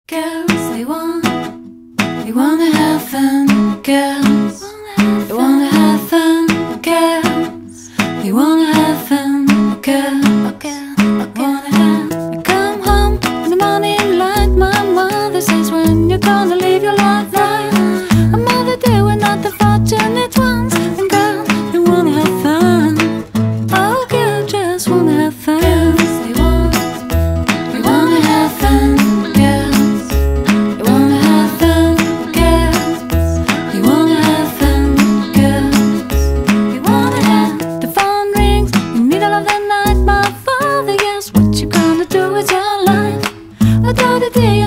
Girls, they wanna have fun. Girls, they wanna have fun. Girls, they wanna have fun. Girls, I come home in the morning light. My mother says, when you're gonna live your life right. A mother, they were not the fortunate ones. And girls, they wanna have fun. Oh, girls just wanna have fun. Girls, they wanna have fun. The day